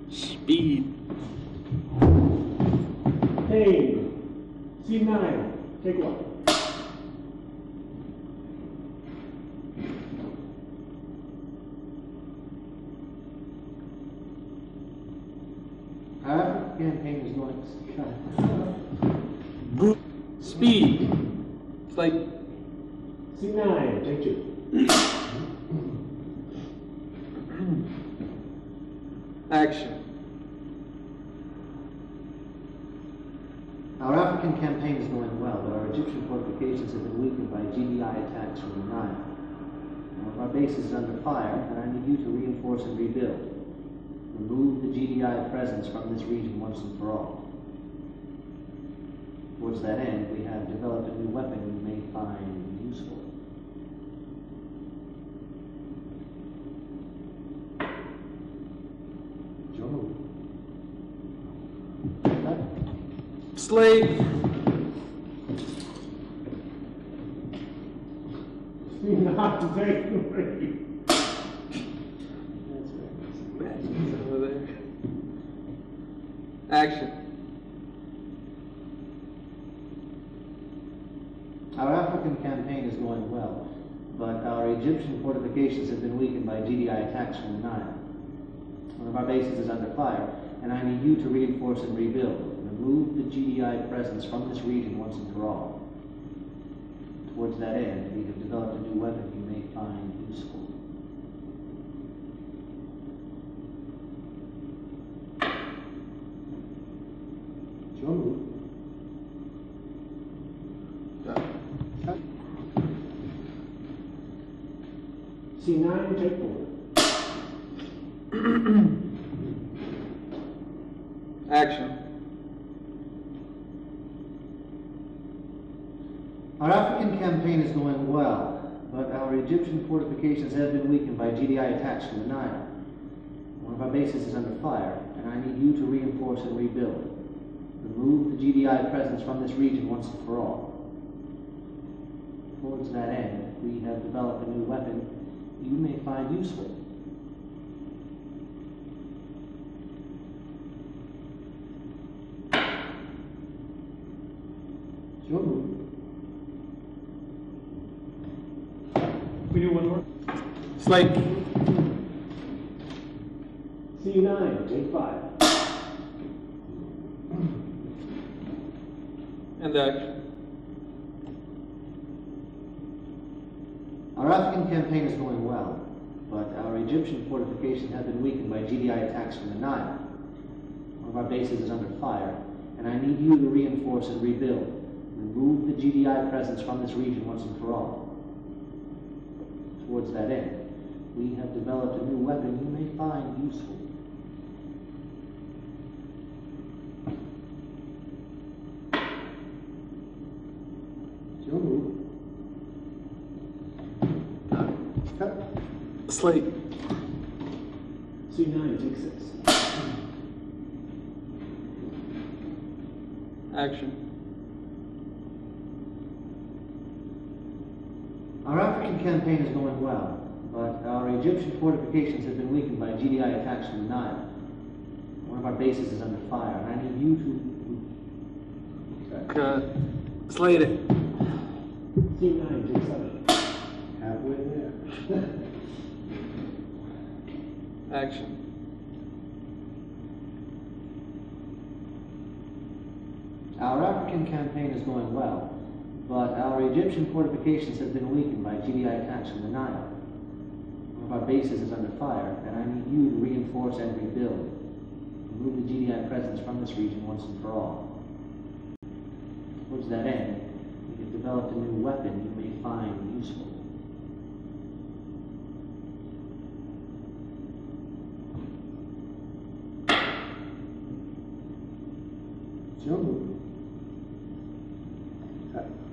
Speed. Hey, C9, take one. Our campaign is going. Speed. It's like C9, take two. action. Our African campaign is going well, but our Egyptian fortifications have been weakened by GDI attacks from the Nile. One of our bases is under fire, and I need you to reinforce and rebuild. Remove the GDI presence from this region once and for all. Towards that end, we have developed a new weapon you may find useful. Joe. Slate. C9, take three. Over there. Action. Our African campaign is going well, but our Egyptian fortifications have been weakened by GDI attacks from the Nile. One of our bases is under fire, and I need you to reinforce and rebuild. Remove the GDI presence from this region once and for all. Towards that end, we have developed a new weapon you may find useful. Joe. C9, take four. Action. Our African campaign is going well, but our Egyptian fortifications have been weakened by GDI attacks from the Nile. One of our bases is under fire, and I need you to reinforce and rebuild. Remove the GDI presence from this region once and for all. Towards that end, we have developed a new weapon you may find useful. Joe. We do one more. Slate. C9, take five. And action. Our African campaign is going well, but our Egyptian fortifications have been weakened by GDI attacks from the Nile. One of our bases is under fire, and I need you to reinforce and rebuild. Remove the GDI presence from this region once and for all. Towards that end, we have developed a new weapon you may find useful. Joe. Slate. C9, take six. Action. Our African campaign is going well, but our Egyptian fortifications have been weakened by GDI attacks from the Nile. One of our bases is under fire, and I need you to... Slate it. C9, take seven. Halfway there. Action. Our African campaign is going well, but our Egyptian fortifications have been weakened by GDI attacks from the Nile. One of our bases is under fire, and I need you to reinforce and rebuild. Remove the GDI presence from this region once and for all. Towards that end, we have developed a new weapon you may find useful. Joe.